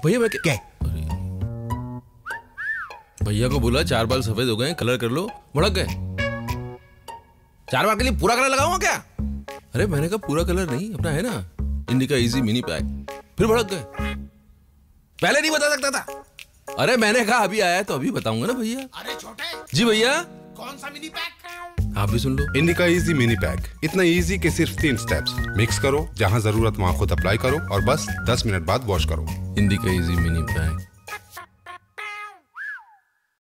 भैया मैं क्या? भैया को बोला 4 बाल सफेद हो गए, कलर कर लो, भड़क गए। 4 बार के लिए पूरा कलर लगाऊंगा क्या? अरे मैंने कहा पूरा कलर नहीं, अपना है ना इंडिका इजी मिनी पैक, फिर भड़क गए। पहले नहीं बता सकता था। अरे मैंने कहा अभी आया है तो अभी बताऊंगा ना भैया। अरे छोटे जी भैया। कौन सा मिनी पैक? आप भी सुन लो। इंडिका इजी मिनी पैक, इतना इजी कि सिर्फ 3 स्टेप्स। मिक्स करो, जहां जरूरत वहां खुद अप्लाई करो और बस 10 मिनट बाद वॉश करो। Indica easy mini pack.